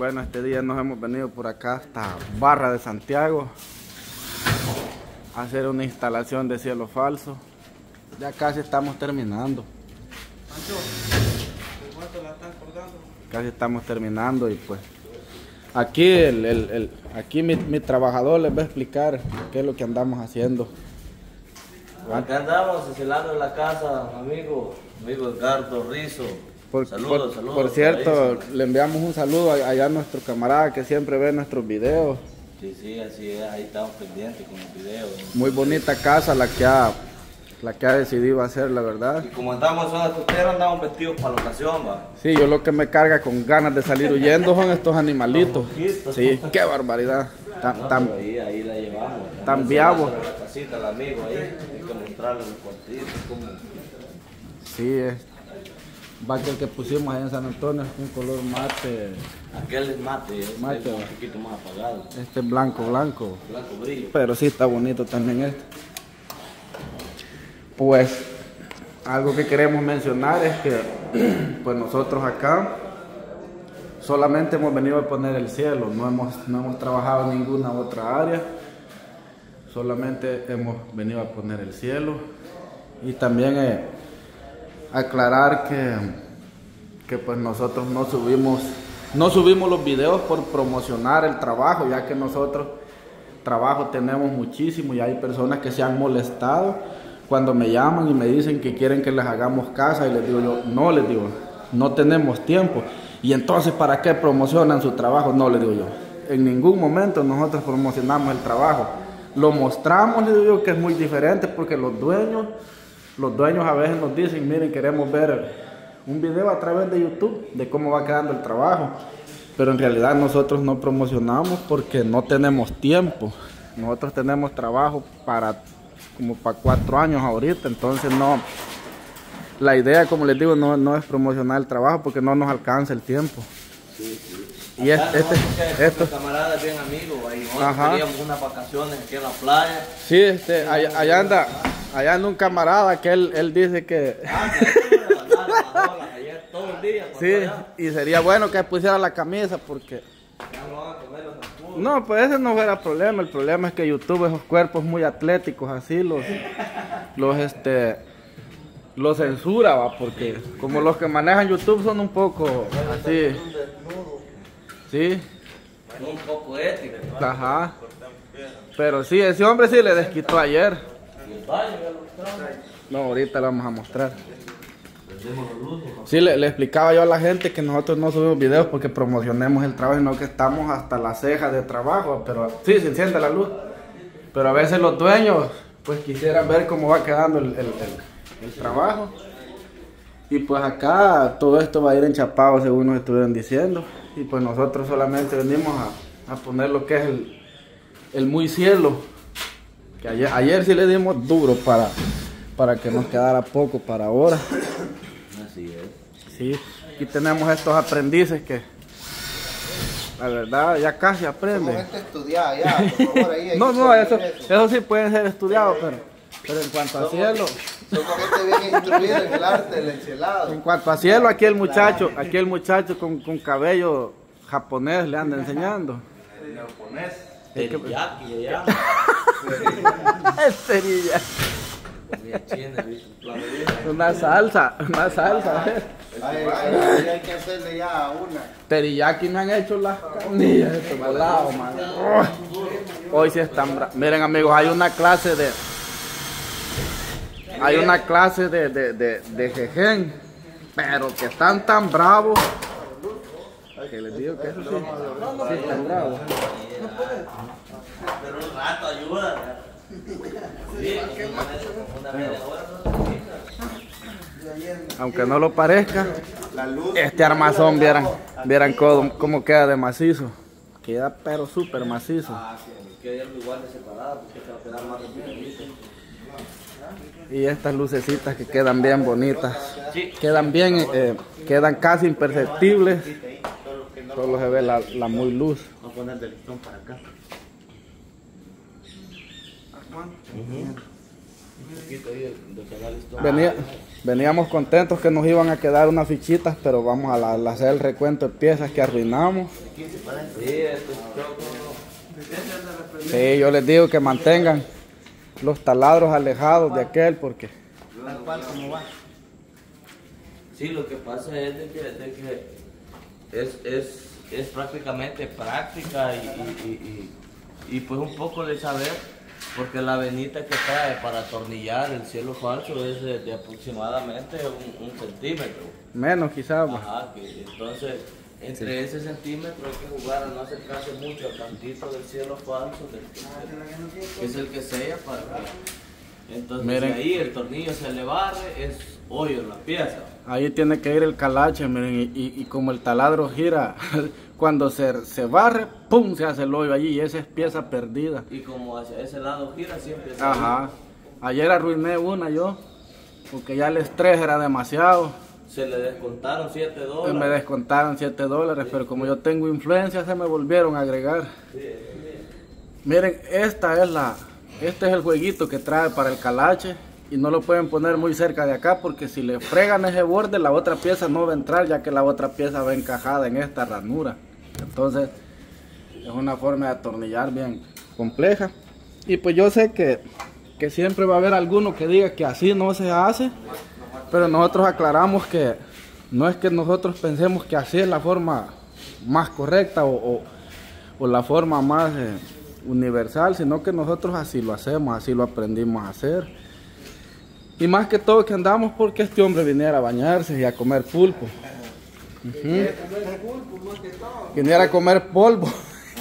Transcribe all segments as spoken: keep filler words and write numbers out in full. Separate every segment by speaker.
Speaker 1: Bueno, este día nos hemos venido por acá hasta Barra de Santiago a hacer una instalación de cielo falso. Ya casi estamos terminando. Casi estamos terminando y pues aquí el, el, el aquí mi, mi trabajador les va a explicar qué es lo que andamos haciendo.
Speaker 2: Acá andamos encelando en la casa, amigo, amigo Edgardo Rizo.
Speaker 1: Por,
Speaker 2: saludos,
Speaker 1: por,
Speaker 2: saludos.
Speaker 1: por cierto, le enviamos un saludo allá a nuestro camarada que siempre ve nuestros videos.
Speaker 2: Sí, sí, así es, ahí estamos pendientes con los videos.
Speaker 1: Muy bonita casa la que ha, la que ha decidido hacer, la verdad.
Speaker 2: Y como andamos en zona costera, andamos vestidos para la ocasión, va.
Speaker 1: Sí, yo lo que me carga con ganas de salir huyendo son estos animalitos. Sí, qué barbaridad. Tan, tan,
Speaker 2: ahí, ahí la llevamos.
Speaker 1: Tan viavo.
Speaker 2: La casita, el amigo ahí, hay que mostrarle los cuartitos, como...
Speaker 1: Sí, es. Va que el que pusimos ahí en San Antonio es un color mate.
Speaker 2: Aquel es mate, este
Speaker 1: Mate.
Speaker 2: es un poquito más apagado.
Speaker 1: Este es blanco, blanco.
Speaker 2: Blanco brillo.
Speaker 1: Pero sí está bonito también este. Pues algo que queremos mencionar es que pues nosotros acá solamente hemos venido a poner el cielo, no hemos, no hemos trabajado en ninguna otra área, solamente hemos venido a poner el cielo. Y también eh, aclarar que, que pues nosotros no subimos, no subimos los videos por promocionar el trabajo, ya que nosotros trabajo tenemos muchísimo y hay personas que se han molestado cuando me llaman y me dicen que quieren que les hagamos casa y les digo yo, no, les digo, no tenemos tiempo. Y entonces, ¿para qué promocionan su trabajo? No, les digo yo, en ningún momento nosotros promocionamos el trabajo. Lo mostramos, les digo yo, que es muy diferente porque los dueños, los dueños a veces nos dicen, miren, queremos ver un video a través de YouTube de cómo va quedando el trabajo. Pero en realidad nosotros no promocionamos porque no tenemos tiempo. Nosotros tenemos trabajo para como para cuatro años ahorita, entonces no, la idea, como les digo, no, no es promocionar el trabajo porque no nos alcanza el tiempo.
Speaker 2: Sí, sí.
Speaker 1: Y
Speaker 2: Acá,
Speaker 1: este, este, esto,
Speaker 2: camarada es bien amigo, ahí nosotros
Speaker 1: ajá.
Speaker 2: queríamos unas vacaciones aquí en la playa.
Speaker 1: Sí, este, allá, allá anda, allá anda un camarada que él, él dice que,
Speaker 2: Ah, que eso me mandaron las ayer todo el día.
Speaker 1: sí, y sería bueno que pusiera la camisa porque,
Speaker 2: Ya no van a comer los zancudos.
Speaker 1: no, pues ese no era el problema, el problema es que YouTube, esos cuerpos muy atléticos así, los, los, este, los censura, va, porque como los que manejan YouTube son un poco así, sí,
Speaker 2: Un poco ético.
Speaker 1: ajá, pero sí, ese hombre sí le desquitó ayer.
Speaker 2: Y el baño ya lo mostramos.
Speaker 1: No, ahorita le vamos a mostrar. Sí, le, le explicaba yo a la gente que nosotros no subimos videos porque promocionemos el trabajo, sino que estamos hasta las cejas de trabajo, pero sí, se enciende la luz. Pero a veces los dueños pues quisieran ver cómo va quedando el, el, el, el trabajo. Y pues acá todo esto va a ir enchapado según nos estuvieron diciendo. Y pues nosotros solamente venimos a, a poner lo que es el, el muy cielo. Que ayer, ayer sí le dimos duro para, para que nos quedara poco para ahora.
Speaker 2: Así es.
Speaker 1: Sí, aquí tenemos estos aprendices que la verdad ya casi aprenden.
Speaker 3: Gente estudiada ya, por favor, ahí, ahí
Speaker 1: No, no, eso, eso sí pueden ser estudiados, pero, pero en cuanto a cielo,
Speaker 3: somos gente bien instruida en el arte del encelado.
Speaker 1: en cuanto a cielo, aquí el muchacho, aquí el muchacho con, con cabello japonés le anda enseñando.
Speaker 3: Japonés.
Speaker 2: Teriyaki, le llaman.
Speaker 1: Es cerilla.
Speaker 2: Comida china, ¿viste?
Speaker 1: Una salsa, una salsa.
Speaker 3: Ay, ay, hay que hacerle ya una.
Speaker 1: Teriyaki me han hecho las carnillas, estos volados, man. Oh, hoy sí están bravos. Miren, amigos, hay una clase de hay una clase de de, de, de jejen, pero que están tan bravos que les digo que eso sí, sí están bravos.
Speaker 2: Pero un rato ayuda. Sí, una media hora no.
Speaker 1: Aunque no lo parezca,
Speaker 3: La luz.
Speaker 1: este armazón vieran vieran cómo, cómo queda de macizo. Queda pero súper macizo.
Speaker 2: Ah, sí, hay que hacerlo igual de separado porque se va a quedar más rápido, ¿viste?
Speaker 1: Y estas lucecitas que quedan bien bonitas,
Speaker 2: Sí.
Speaker 1: quedan bien, eh, quedan casi imperceptibles. Solo se ve la, la muy luz.
Speaker 2: Vamos a poner del listón para acá. Un poquito ahí de, de pegar el estómago.
Speaker 1: Venía, veníamos contentos que nos iban a quedar unas fichitas, pero vamos a, la, a hacer el recuento de piezas que arruinamos.
Speaker 2: Sí, esto es todo.
Speaker 1: Sí, yo les digo que mantengan los taladros alejados de aquel porque...
Speaker 2: Sí, lo que pasa es de que, de que es, es, es prácticamente práctica y, y, y, y, y pues un poco de saber, porque la venita que trae para atornillar el cielo falso es de, de aproximadamente un, un centímetro.
Speaker 1: Menos quizás.
Speaker 2: Ajá, que entonces entre sí. Ese centímetro hay que jugar a no acercarse mucho al cantito del cielo falso, del, del, que es el que sella para que... Entonces miren, si ahí el tornillo se le barre, es hoyo en la pieza.
Speaker 1: Ahí tiene que ir el calache, miren, y, y, y como el taladro gira, cuando se, se barre, ¡pum!, se hace el hoyo allí y esa es pieza perdida.
Speaker 2: Y como hacia ese lado gira, siempre se
Speaker 1: Ajá. Ayer arruiné una yo, porque ya el estrés era demasiado.
Speaker 2: Se le descontaron siete dólares.
Speaker 1: Me descontaron siete dólares, sí, pero como yo tengo influencia, se me volvieron a agregar. Sí, sí. Miren, esta es la... Este es el jueguito que trae para el calache y no lo pueden poner muy cerca de acá porque si le fregan ese borde la otra pieza no va a entrar ya que la otra pieza va encajada en esta ranura. Entonces es una forma de atornillar bien compleja y pues yo sé que, que siempre va a haber alguno que diga que así no se hace, pero nosotros aclaramos que no es que nosotros pensemos que así es la forma más correcta o, o, o la forma más... Eh, universal, sino que nosotros así lo hacemos, así lo aprendimos a hacer. Y más que todo que andamos porque este hombre viniera a bañarse y a comer pulpo. Uh-huh. Viniera a comer polvo.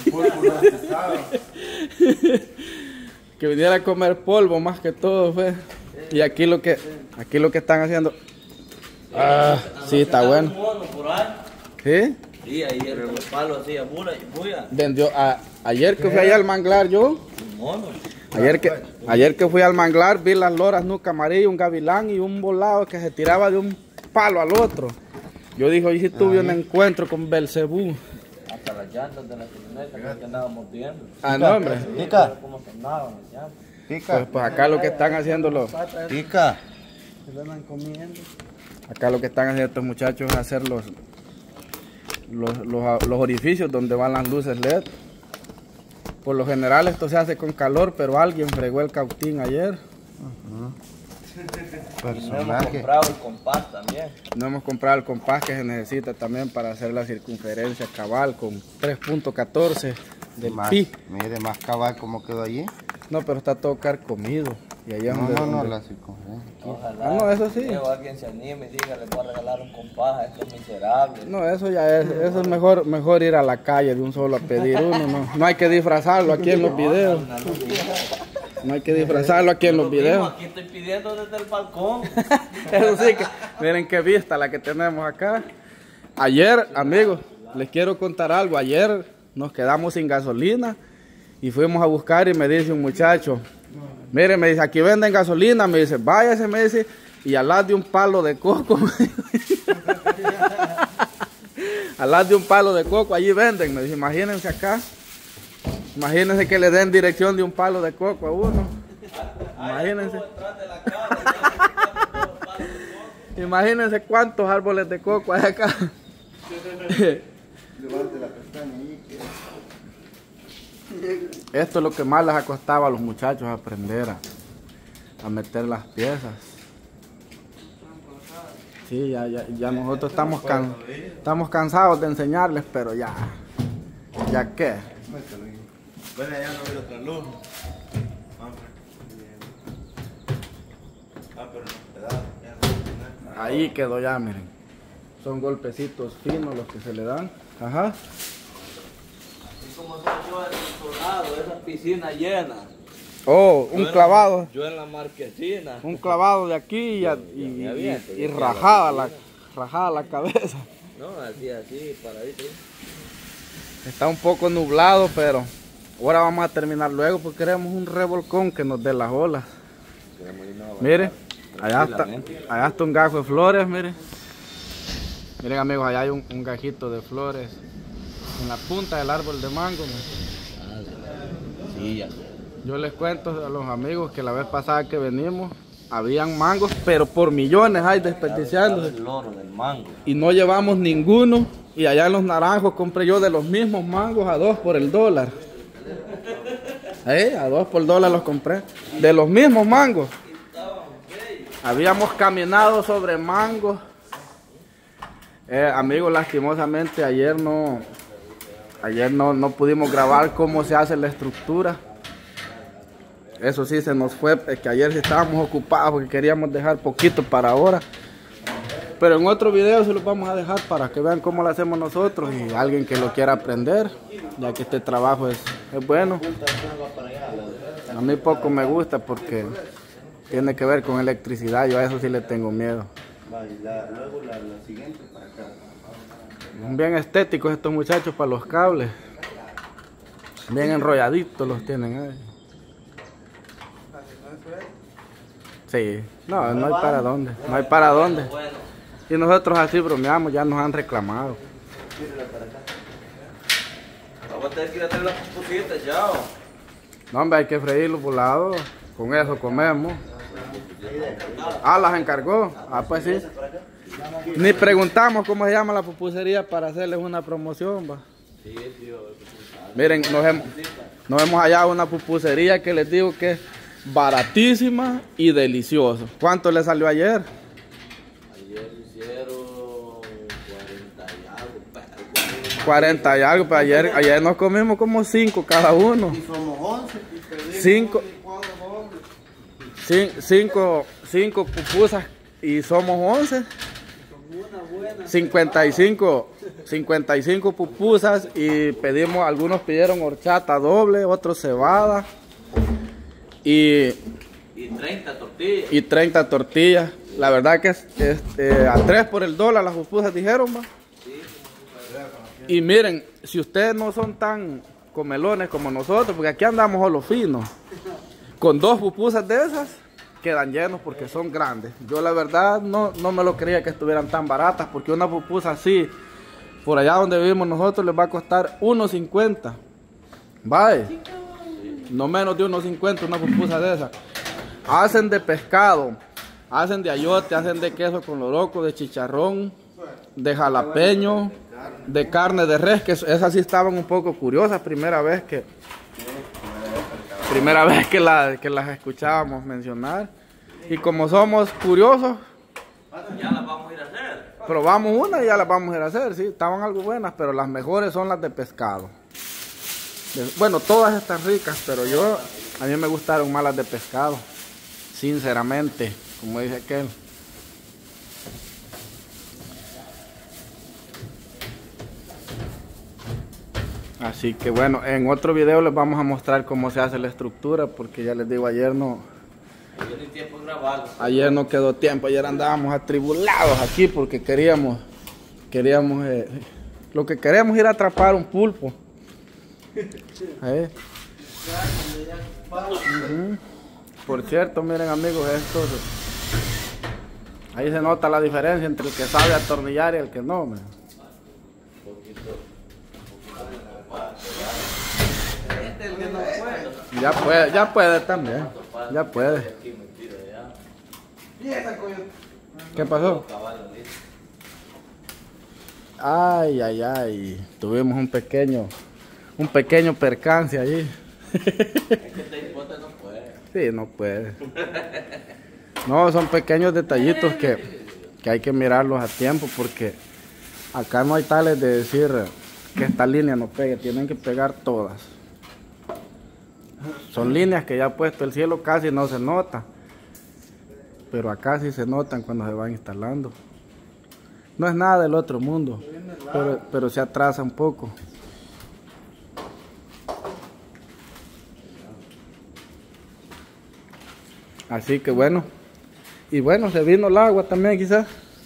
Speaker 1: Que viniera a comer polvo más que todo, pues. Y aquí lo que aquí lo que están haciendo. Ah, sí, está bueno. ¿Sí?
Speaker 2: Sí, ahí el palo así, bulla, bulla.
Speaker 1: Vendió a, ayer que fui allá al manglar yo. Ayer que, ayer que fui al manglar vi las loras nuca amarilla, un gavilán y un volado que se tiraba de un palo al otro. Yo dije, hoy sí tuve un encuentro con Belcebú.
Speaker 2: Hasta las llantas de la camioneta que andábamos viendo.
Speaker 1: Ah, no, hombre.
Speaker 3: Pica.
Speaker 2: ¿Cómo sonaban las llantas?
Speaker 3: Pica.
Speaker 1: Pues, pues acá lo que están haciendo los...
Speaker 3: Pica.
Speaker 1: Se lo andan comiendo. Acá lo que están haciendo estos muchachos es hacer los... Los, los, los orificios donde van las luces L E D. Por lo general esto se hace con calor, pero alguien fregó el cautín ayer.
Speaker 2: Uh-huh. Personaje. No hemos comprado el compás también.
Speaker 1: No hemos comprado el compás que se necesita también para hacer la circunferencia cabal con tres punto catorce del
Speaker 3: más,
Speaker 1: pi.
Speaker 3: Mire, más cabal como quedó allí.
Speaker 1: No, pero está todo carcomido. Y allá
Speaker 3: no,
Speaker 1: donde,
Speaker 3: no, no,
Speaker 1: donde...
Speaker 3: la circunferencia.
Speaker 2: Ojalá.
Speaker 1: Ah, no, eso sí.
Speaker 2: Que alguien se anime y diga, le voy a regalar un compás a estos miserables.
Speaker 1: No, eso ya es, eso es mejor, mejor ir a la calle de un solo a pedir uno. No, no hay que disfrazarlo aquí en los videos. No hay que disfrazarlo aquí en los videos.
Speaker 2: Aquí estoy pidiendo desde el balcón.
Speaker 1: Eso sí, que, miren qué vista la que tenemos acá. Ayer, amigos, les quiero contar algo. Ayer nos quedamos sin gasolina y fuimos a buscar y me dice un muchacho, mire, me dice, aquí venden gasolina, me dice, váyase, me dice, y al lado de un palo de coco, al lado de un palo de coco, allí venden, me dice, imagínense acá, imagínense que le den dirección de un palo de coco a uno, imagínense, imagínense cuántos árboles de coco hay acá.
Speaker 3: Levante la pestaña ahí.
Speaker 1: Esto es lo que más les ha costado a los muchachos aprender a, a meter las piezas. Sí, ya, ya, ya nosotros estamos, can, estamos cansados de enseñarles, pero ya, ya qué.
Speaker 3: Bueno, ya no veo otra luz. Ah, pero no, ya.
Speaker 1: Ahí quedó ya, miren. Son golpecitos finos los que se le dan. Ajá.
Speaker 2: Como soy yo en el solado, esa piscina llena.
Speaker 1: Oh, un
Speaker 2: yo
Speaker 1: clavado.
Speaker 2: En, yo en la marquesina.
Speaker 1: Un clavado de aquí y, y, y, y, y rajada, la, rajada la cabeza.
Speaker 2: No, así, así, paradito.
Speaker 1: Está un poco nublado, pero ahora vamos a terminar luego porque queremos un revolcón que nos dé las olas. Mire, allá está, allá está un gajo de flores, miren. Miren amigos, allá hay un, un gajito de flores en la punta del árbol de mango.
Speaker 2: Sí, ya.
Speaker 1: Yo les cuento a los amigos que la vez pasada que venimos, habían mangos, pero por millones hay desperdiciándose.
Speaker 2: El loro del mango.
Speaker 1: Y no llevamos ninguno. Y allá en Los Naranjos compré yo de los mismos mangos a dos por el dólar. ¿Eh? A dos por el dólar los compré. De los mismos mangos. Habíamos caminado sobre mangos. Eh, amigos, lastimosamente ayer no, ayer no, no pudimos grabar cómo se hace la estructura. Eso sí, se nos fue, es que ayer sí estábamos ocupados porque queríamos dejar poquito para ahora. Pero en otro video se los vamos a dejar para que vean cómo lo hacemos nosotros y alguien que lo quiera aprender, ya que este trabajo es, es bueno. A mí poco me gusta porque tiene que ver con electricidad, yo a eso sí le tengo miedo.
Speaker 3: Luego la, la siguiente para acá.
Speaker 1: Son bien estéticos estos muchachos para los cables. Bien enrolladitos los tienen ahí. Sí, no, no hay para dónde, no hay para dónde. Y nosotros así bromeamos, ya nos han reclamado.
Speaker 2: Vamos a tener que ir a traer las pupusitas ya.
Speaker 1: No, hombre, hay que freír los volados, con eso comemos. Ah, las encargó. Ah, pues sí. Ni preguntamos cómo se llama la pupusería para hacerles una promoción, va. Miren, nos hemos, nos hemos hallado una pupusería que les digo que es baratísima y deliciosa. ¿Cuánto le salió ayer?
Speaker 2: Ayer hicieron cuarenta y algo.
Speaker 1: cuarenta y algo, pero ayer, ayer nos comimos como cinco cada uno.
Speaker 3: Y somos once. Y pedimos
Speaker 1: Cinco.
Speaker 3: cuatro dobles.
Speaker 1: Cin- Cinco, cinco pupusas y somos once. cincuenta y cinco, cincuenta y cinco pupusas y pedimos, algunos pidieron horchata doble, otros cebada y,
Speaker 2: Y treinta tortillas.
Speaker 1: y treinta tortillas. La verdad que es, es, eh, a tres por el dólar las pupusas dijeron, va. Y miren, si ustedes no son tan comelones como nosotros, porque aquí andamos a lo fino, con dos pupusas de esas quedan llenos porque son grandes. Yo la verdad no, no me lo creía que estuvieran tan baratas, porque una pupusa así, por allá donde vivimos nosotros, les va a costar uno cincuenta. Vaya, no menos de uno cincuenta una pupusa de esas. Hacen de pescado, hacen de ayote, hacen de queso con loroco, de chicharrón, de jalapeño, de carne de res, que esas sí estaban un poco curiosas, primera vez que primera vez que, la, que las escuchábamos mencionar. Y como somos curiosos,
Speaker 2: Ya las vamos a ir a hacer.
Speaker 1: probamos una y ya las vamos a ir a hacer, sí, estaban algo buenas, pero las mejores son las de pescado. De- bueno, todas están ricas, pero yo, a mí me gustaron más las de pescado, sinceramente, como dice aquel. Así que bueno, en otro video les vamos a mostrar cómo se hace la estructura, porque ya les digo, ayer no,
Speaker 2: Yo ni tiempo grabado.
Speaker 1: ayer no quedó tiempo, ayer andábamos atribulados aquí porque queríamos, queríamos, eh, lo que queríamos ir a atrapar un pulpo. Eh. Ujú. Por cierto, miren amigos, esto, ahí se nota la diferencia entre el que sabe atornillar y el que no. Man. Ya puede, ya puede también, ya puede. ¿Qué pasó? Ay, ay, ay, tuvimos un pequeño, un pequeño percance allí.
Speaker 2: Es que este hipote no puede.
Speaker 1: Sí, no puede. No, son pequeños detallitos que, que hay que mirarlos a tiempo, porque acá no hay tales de decir que esta línea no pegue, tienen que pegar todas. Son líneas que ya puesto el cielo casi no se nota, pero acá sí se notan cuando se van instalando. No es nada del otro mundo, pero, pero se atrasa un poco. Así que bueno, y bueno, se vino el agua también quizás.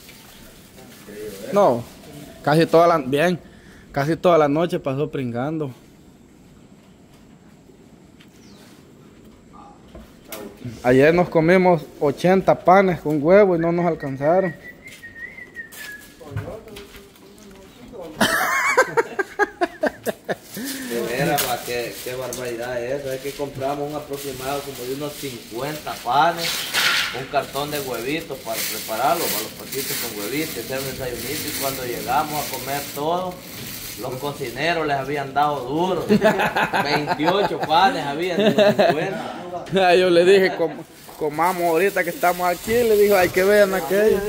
Speaker 1: No, casi toda la, bien, casi toda la noche pasó pringando. Ayer nos comimos ochenta panes con huevo y no nos alcanzaron.
Speaker 2: De veras, qué, qué barbaridad es eso. Es que compramos un aproximado como de unos cincuenta panes, un cartón de huevitos para prepararlo, para los paquitos con huevitos, hacer un desayunito, y cuando llegamos a comer todo, los cocineros les habían dado duro. veintiocho panes habían de los cincuenta.
Speaker 1: Yo le dije, com comamos ahorita que estamos aquí, le dijo, hay que ver en aquello.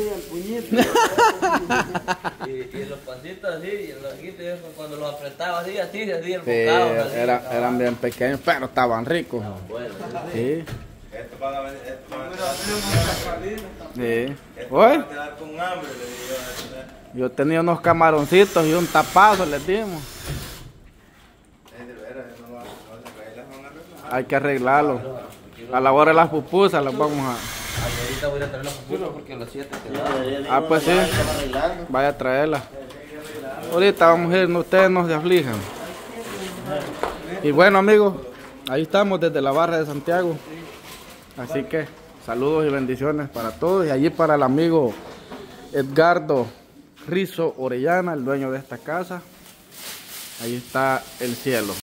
Speaker 2: Y, y los pancitos así, y los larguitos, cuando los apretaba así, así, así, el
Speaker 1: Sí,
Speaker 2: bocado. Así,
Speaker 1: era, eran bien pequeños, pero estaban ricos.
Speaker 2: bueno,
Speaker 1: Sí.
Speaker 4: Esto van a venir, esto van a
Speaker 1: Sí.
Speaker 4: esto
Speaker 1: Oye,
Speaker 4: van a quedar con hambre, le digo.
Speaker 1: yo tenía unos camaroncitos y un tapazo les dimos.
Speaker 4: Es de veras, no va, no se cae, las van a arreglar.
Speaker 1: Hay que arreglarlo. A la hora de las pupusas las vamos a...
Speaker 2: Ay, ahorita voy a traer los pupusas porque los siete quedaron.
Speaker 1: Ah, pues sí. Vaya a traerla. Ahorita vamos a ir, no, ustedes no se aflijan. Y bueno, amigos, ahí estamos desde la barra de Santiago. Así que saludos y bendiciones para todos. Y allí para el amigo Edgardo Rizo Orellana, el dueño de esta casa. Ahí está el cielo.